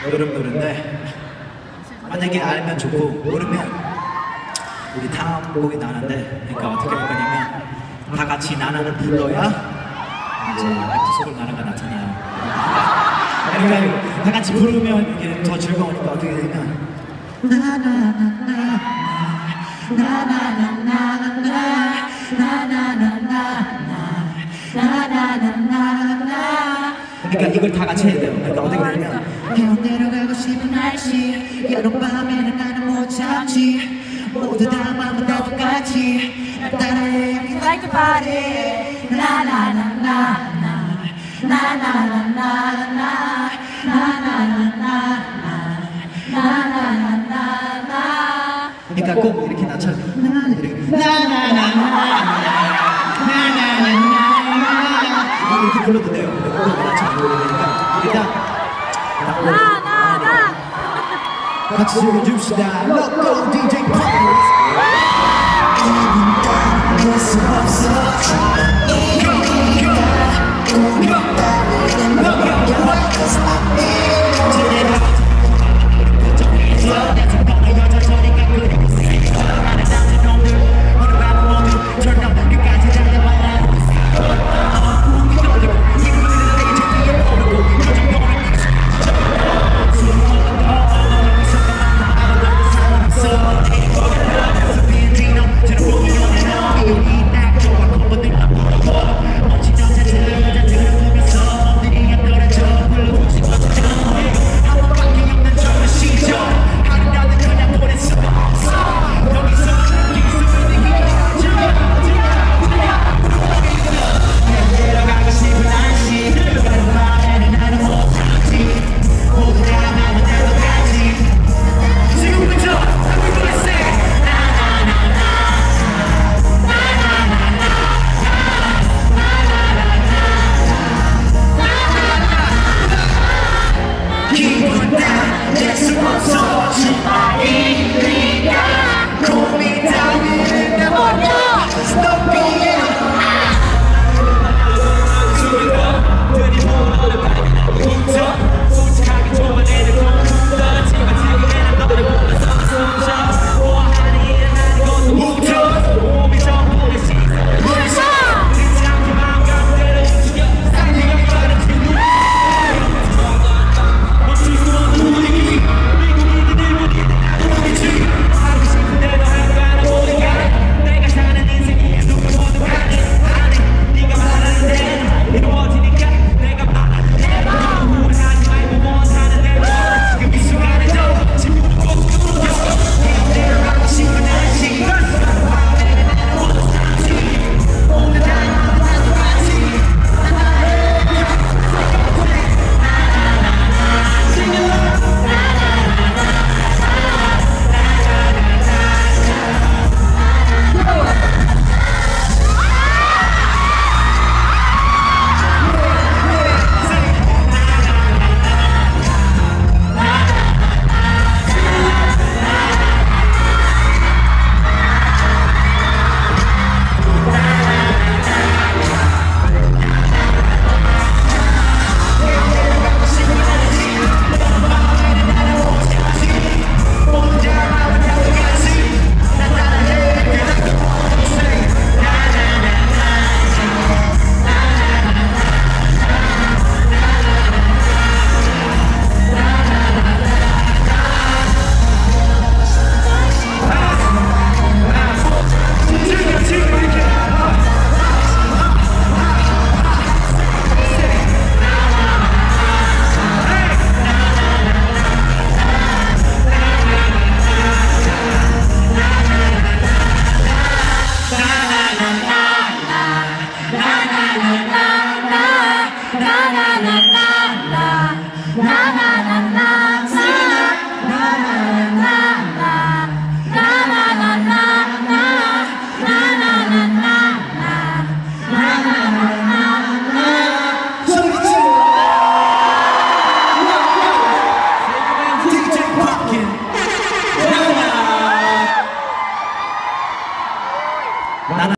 여름 노래인데 만약에 알면 좋고 모르면 우리 다음 곡이 나는데 그러니까 어떻게 할 거냐면 다 같이 나나를 불러야 이제 액트소울 나나가 나타나요. 그러니까 다 같이 부르면 이게 더 즐거우니까 어떻게 되냐면 그러니까 이걸 다 같이 해야 돼요. 그러니까 어떻게 되냐면 형 내려가고 싶은 날씨 여름밤에는 나는 못 참지 모두 다 마음은 다 똑같이 날 따라해 like a party 나나나나나 나나나나나 나나나나나 그러니까 꼭 이렇게 낮춰서 나나나나나 이렇게 불러도 돼요. 꼭 낮춰서 불러야 되니까 일단 같이 즐겨줍시다. 로코 DJ 파이스 기분 따위할 수 없어